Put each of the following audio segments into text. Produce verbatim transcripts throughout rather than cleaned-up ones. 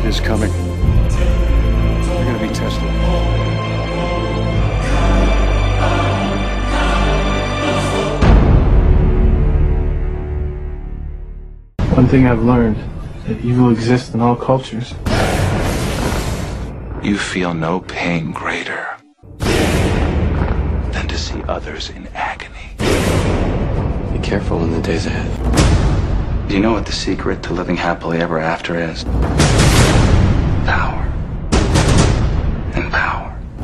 is coming. You're gonna be tested. One thing I've learned is that evil exists in all cultures. You feel no pain greater than to see others in agony. Be careful in the days ahead. Do you know what the secret to living happily ever after is? Power. And power.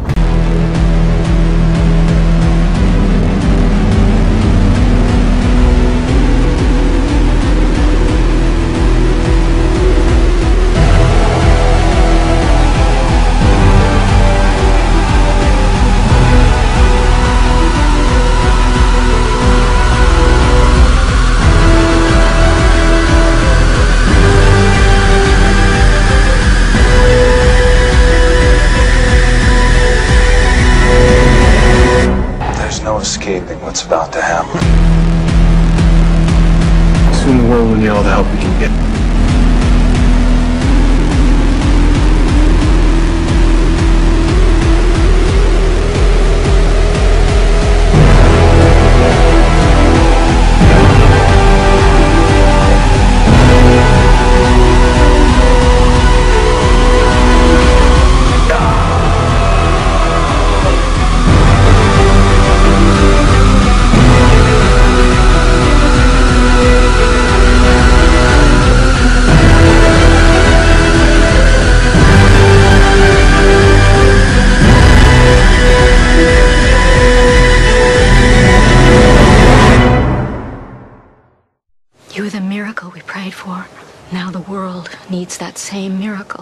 No escaping what's about to happen. Soon the world will need all the help we can get. You were the miracle we prayed for. Now the world needs that same miracle.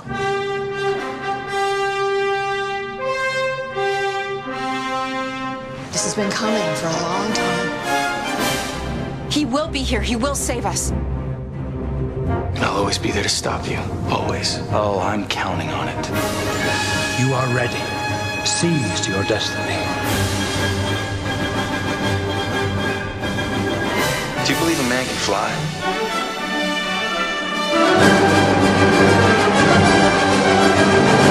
This has been coming for a long time. He will be here. He will save us. I'll always be there to stop you. Always. Oh, I'm counting on it. You are ready. Seize your destiny. Do you believe a man can fly? Thank you.